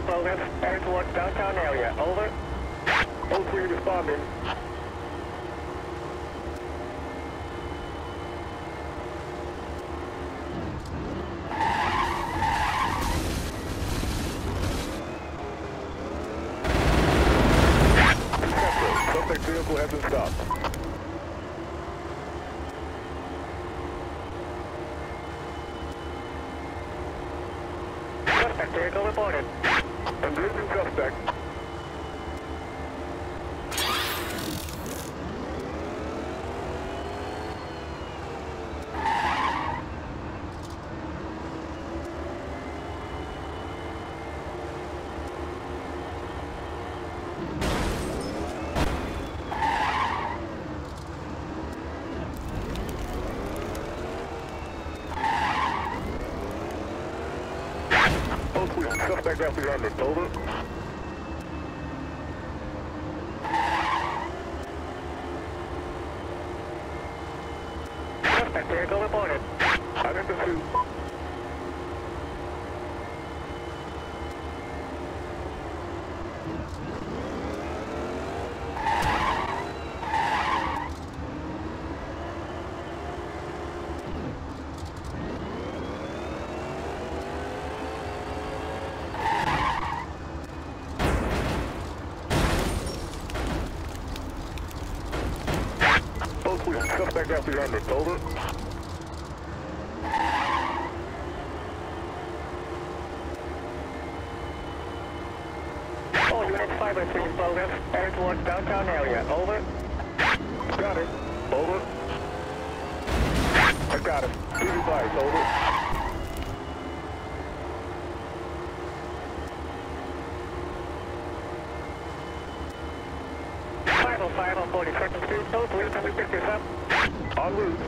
progress. Heading towards downtown area. Over. 03 responding. Suspect vehicle has been stopped. Suspect vehicle reported. Engaging suspect. Suspect apprehended. Over. Suspect vehicle reported. I'm in pursuit. Suspect apprehended. Over. All units 5 and 3 in progress. Heading towards downtown area. Over. Got it. Over. I got it. Be advised. Over. Five on 42nd Street. 03, can we pick this up? En route.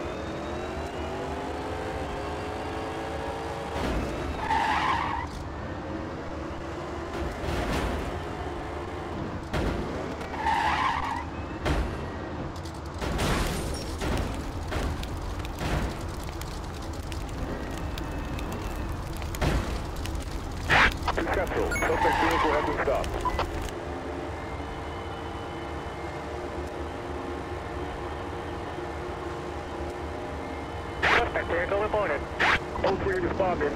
Central. Suspect vehicle has been stopped. Suspect vehicle reported. 03 responding.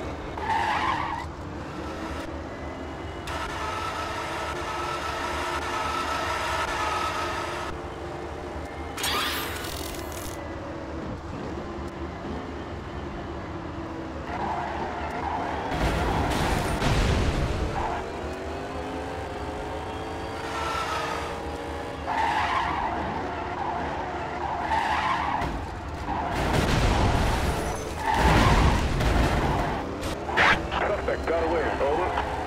Got away. Over.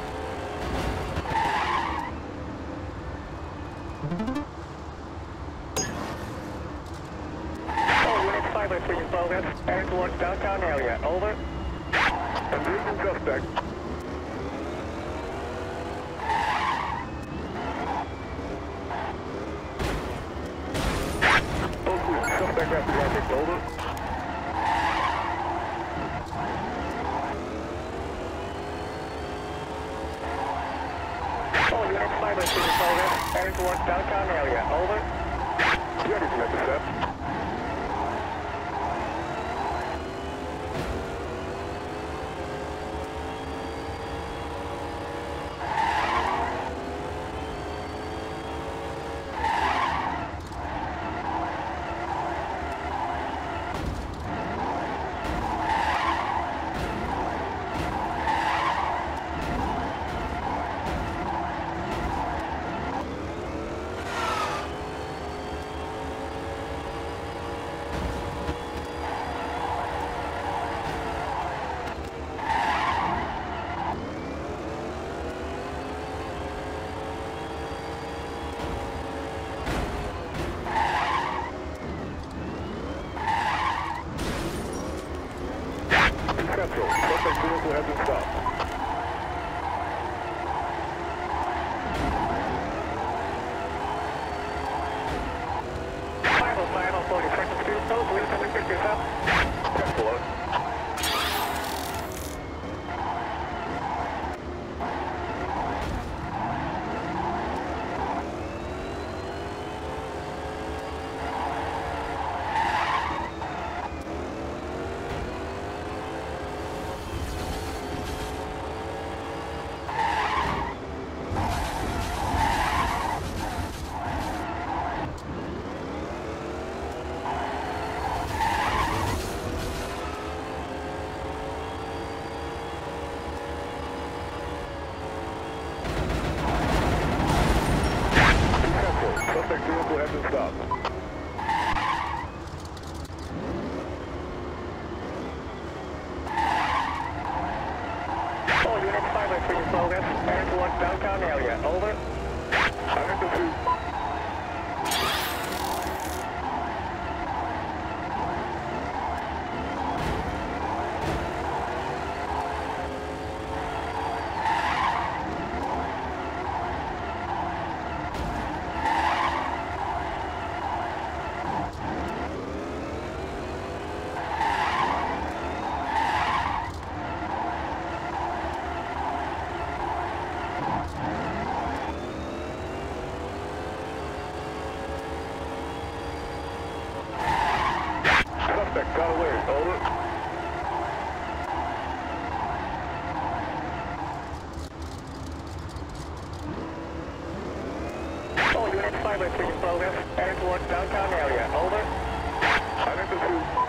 All units 5 and 3 in progress. Heading towards downtown area. Over. Engaging suspect. Suspect apprehended. Over. All units 5 and 3 in progress. Heading towards downtown area. Over. Ready to intercept. Central. Suspect vehicle has been stopped. Five on 42nd Street. Please, can we pick this up? Central. between progress and towards downtown area. Over. I'm in pursuit. Suspect got away. Over. All units 5 between progress and towards downtown area. Over. I'm in pursuit.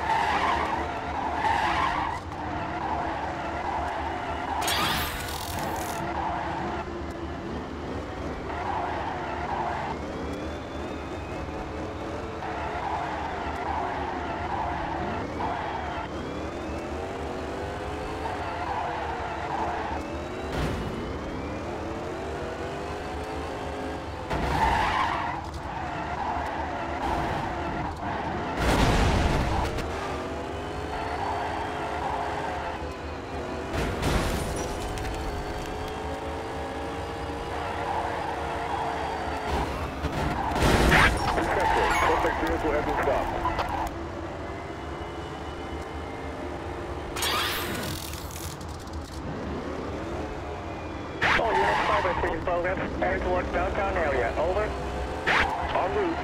Suspect vehicle has been stopped. All units 5 between progress and towards downtown area. Over. En route.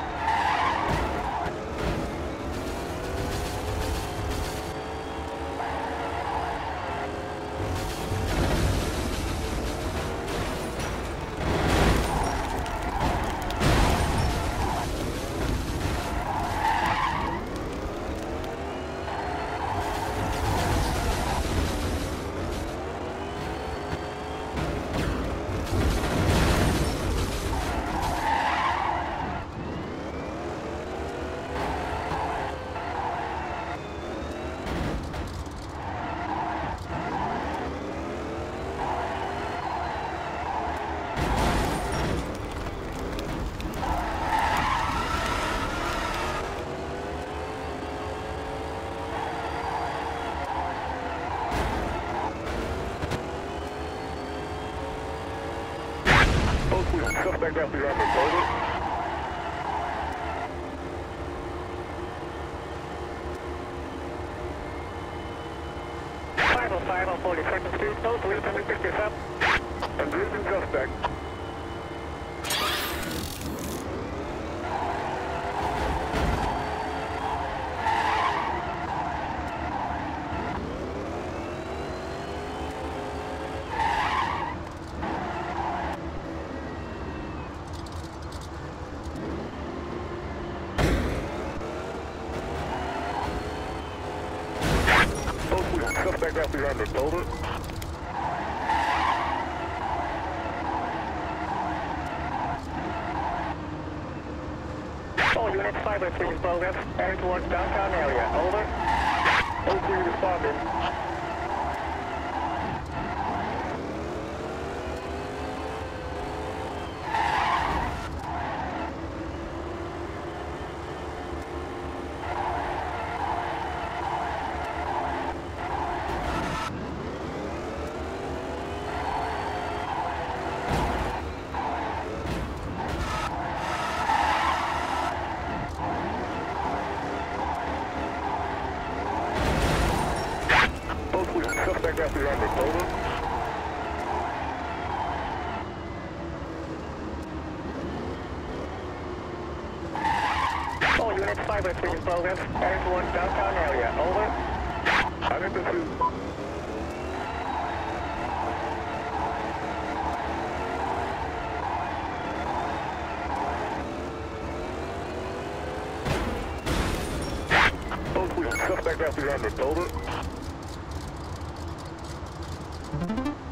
Suspect after your efforts. Over. Five on 42nd Street, no 357. Engaging suspect. Suspect after your efforts. Over. All units 5 between progress and towards downtown area. Over. OC responding. Suspect after your efforts. Over. All units 5 between progress and towards downtown area. Over. I'm in pursuit. Suspect after your efforts. Over.